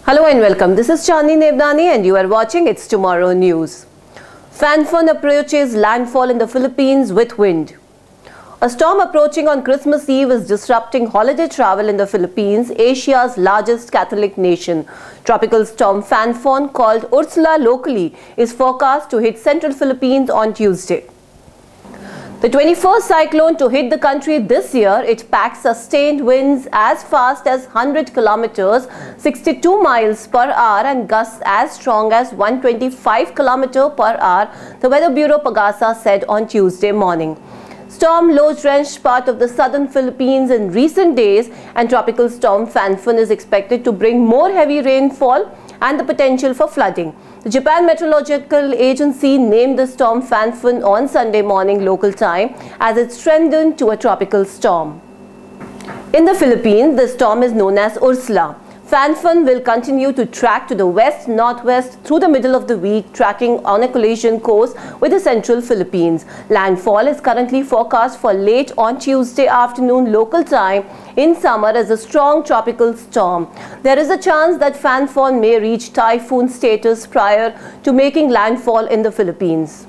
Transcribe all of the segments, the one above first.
Hello and welcome. This is Chandni Nevdani and you are watching It's Tomorrow News. Phanfone approaches landfall in the Philippines with wind. A storm approaching on Christmas Eve is disrupting holiday travel in the Philippines, Asia's largest Catholic nation. Tropical storm Phanfone, called Ursula locally, is forecast to hit central Philippines on Tuesday. The 21st cyclone to hit the country this year, it packs sustained winds as fast as 100 kilometers, 62 miles per hour and gusts as strong as 125 kilometers per hour, the Weather Bureau Pagasa said on Tuesday morning. Storm low drenched part of the southern Philippines in recent days, and tropical storm Phanfone is expected to bring more heavy rainfall and the potential for flooding. The Japan Meteorological Agency named the storm Phanfone on Sunday morning local time as it strengthened to a tropical storm. In the Philippines, the storm is known as Ursula. Phanfone will continue to track to the west-northwest through the middle of the week, tracking on a collision course with the central Philippines. Landfall is currently forecast for late on Tuesday afternoon local time in summer as a strong tropical storm. There is a chance that Phanfone may reach typhoon status prior to making landfall in the Philippines.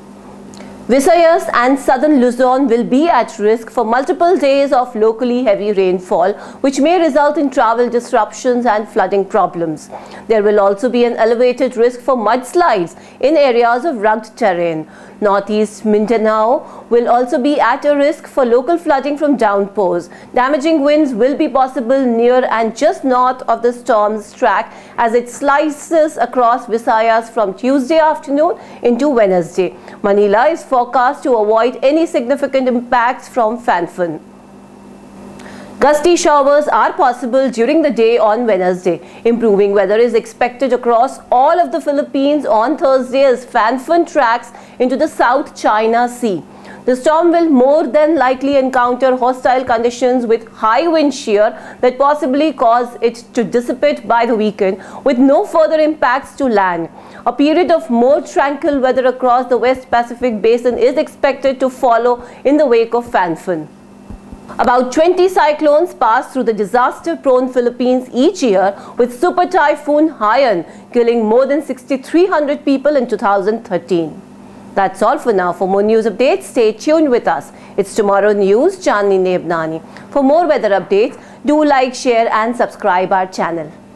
Visayas and southern Luzon will be at risk for multiple days of locally heavy rainfall, which may result in travel disruptions and flooding problems. There will also be an elevated risk for mudslides in areas of rugged terrain. Northeast Mindanao will also be at a risk for local flooding from downpours. Damaging winds will be possible near and just north of the storm's track as it slices across Visayas from Tuesday afternoon into Wednesday. Manila is forecast to avoid any significant impacts from Phanfone. Gusty showers are possible during the day on Wednesday. Improving weather is expected across all of the Philippines on Thursday as Phanfone tracks into the South China Sea. The storm will more than likely encounter hostile conditions with high wind shear that possibly cause it to dissipate by the weekend, with no further impacts to land. A period of more tranquil weather across the West Pacific basin is expected to follow in the wake of Phanfone. About 20 cyclones pass through the disaster-prone Philippines each year, with Super Typhoon Haiyan killing more than 6,300 people in 2013. That's all for now. For more news updates, stay tuned with us. It's Tomorrow News, Chandni Nevdani. For more weather updates, do like, share and subscribe our channel.